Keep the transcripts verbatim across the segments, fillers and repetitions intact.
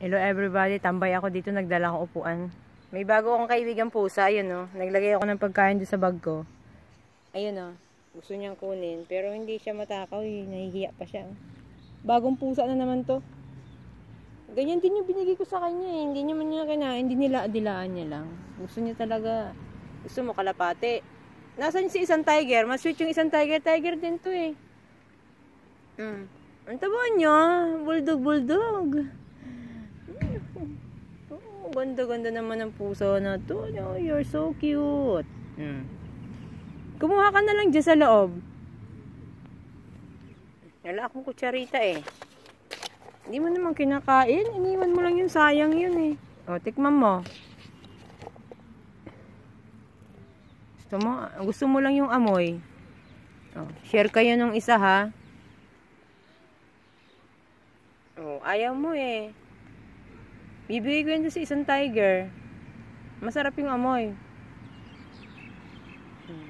Hello everybody, tambay ako dito, nagdala akong upuan. May bago akong kaibigan pusa, ayun o. Naglagay ako ng pagkain doon sa bag ko. Ayun o, gusto niyang kunin. Pero hindi siya matakaw, eh. Nahihiya pa siya. Bagong pusa na naman to. Ganyan din yung binigay ko sa kanya, eh. Hindi niya man niya kinain, hindi nila adilaan niya lang. Gusto niya talaga, gusto mo kalapate. Nasaan si isang tiger? Mas-sweet yung isang tiger, tiger din to eh. Hmm. Ang taba niya, bulldog, bulldog. Oh, ganda-ganda naman ang puso na to. Oh, you're so cute. Hmm. Kumuha ka na lang dyan sa loob. Wala akong kutsarita eh. Hindi mo naman kinakain. Iniwan mo lang yung sayang yun eh. O, tikman mo. Gusto mo, gusto mo lang yung amoy. O, share kayo nung isa ha. O, ayaw mo eh. Bibigay ko yun sa isang tiger. Masarap yung amoy. Hmm.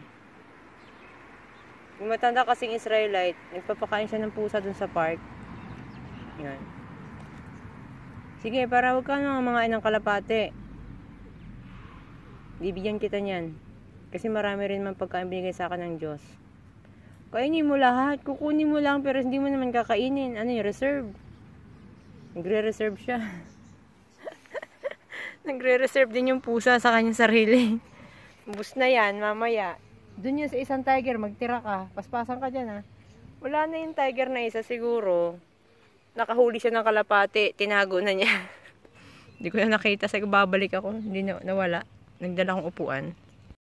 Yung matanda kasing Israelite, nagpapakain siya ng pusa dun sa park. Yan. Sige, para huwag ka nang mga inang kalapate. Bibigyan kita niyan. Kasi marami rin man pagkain binigay sa akin ng Diyos. Kainin mo lahat. Kukunin mo lang pero hindi mo naman kakainin. Ano yung reserve? Nagre-reserve siya. Nagre-reserve din yung pusa sa kanyang sarili. Bus na yan, mamaya. Doon yun sa isang tiger, magtira ka. Paspasan ka dyan ha. Wala na yung tiger na isa siguro. Nakahuli siya ng kalapate. Tinago na niya. Hindi ko na nakita. Sige, babalik ako. Hindi na, nawala. Nagdala akong upuan.